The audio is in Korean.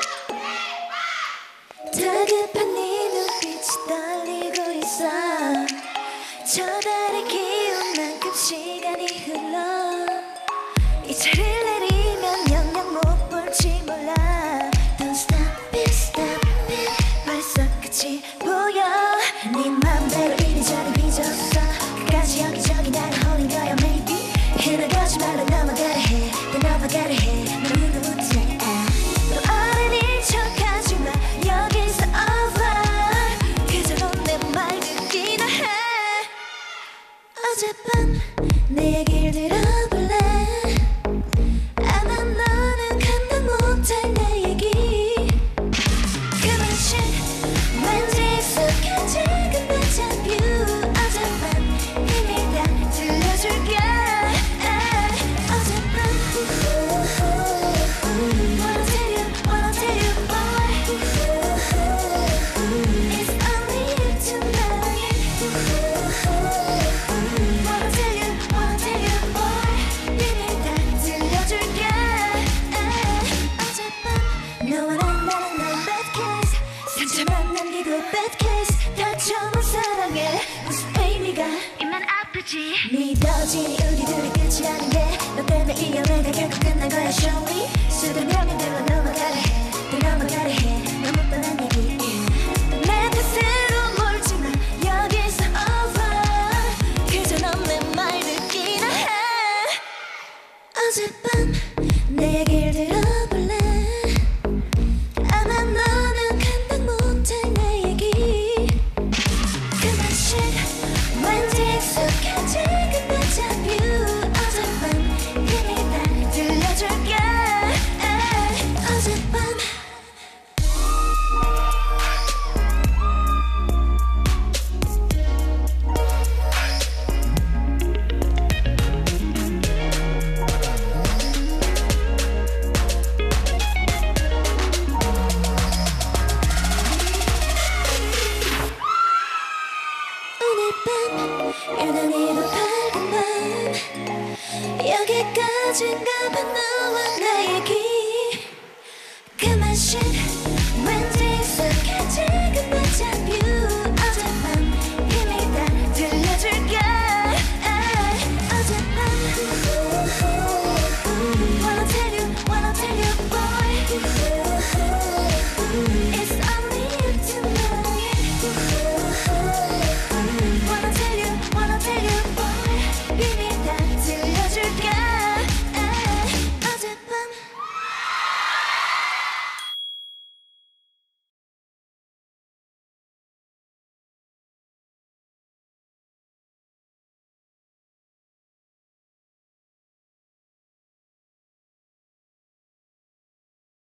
다급한 네 눈빛이 떨리고 있어. 저 달의 기운만큼 시간이 흘러. 이 차를 내리면 영영 못 볼지 몰라. Don't stop it, stop it. 벌써 끝이 보여. 네 맘대로 이리저리 휘졌어. 끝까지 여기저기 나를 홀린 거야 maybe. 흘러가지 말라 넘어가려 해. 또 넘어가려 해. 너무도 못해. 또 어른인 척하지마. 여기서 over. 그저 넌 내 말 듣기나 해. 어젯밤 내 얘길 들어볼래. 아마 너는 감당 못할 내 얘기. 그 맛이 왠지 익숙해질 그 데자뷰. 어젯밤 힘이 다 들려줄게. 어젯밤 Wanna tell you boy. It's only you tonight. Wanna tell you boy. 힘이 다 들려줄게. 어젯밤 너와 나는 bad case. 상처만 남기고 bad case. 다쳐본 사랑에 무슨 의미가. 입만 아프지. 믿어지니 우리 둘이 끝이라는 게. 너 때문에 이 연애가 결국 끝난 거야 surely. 수도 명예들로 넘어가려 해. 또 넘어가려 해. 너무 뻔한 얘기. 내 뜻으로 몰지마. 여기서 over. 그저 넌 내 말 듣기나 해. 어젯밤 내 얘길 들어볼래. 아마 너는 감당 못할 내 얘기. 그 맛이 왠지 익숙해질 그 데자뷰. 어젯밤 힘이 다 들려줄게. 어젯밤 오늘 밤 유난히도 밝은 밤. 여기까지인가 봐 너와 나 얘기. 그 맛이